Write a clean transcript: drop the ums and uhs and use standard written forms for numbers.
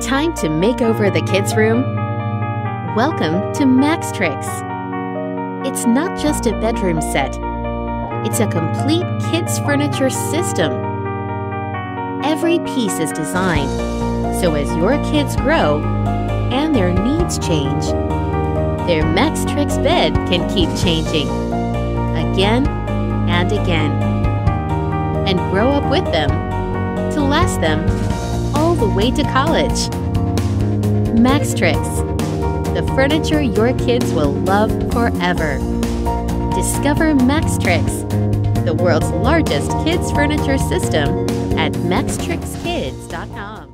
Time to make over the kids' room? Welcome to Maxtrix. It's not just a bedroom set. It's a complete kids' furniture system. Every piece is designed so as your kids grow and their needs change, their Maxtrix bed can keep changing again and again and grow up with them to last them all the way to college. Maxtrix, the furniture your kids will love forever. Discover Maxtrix, the world's largest kids furniture system at maxtrixkids.com.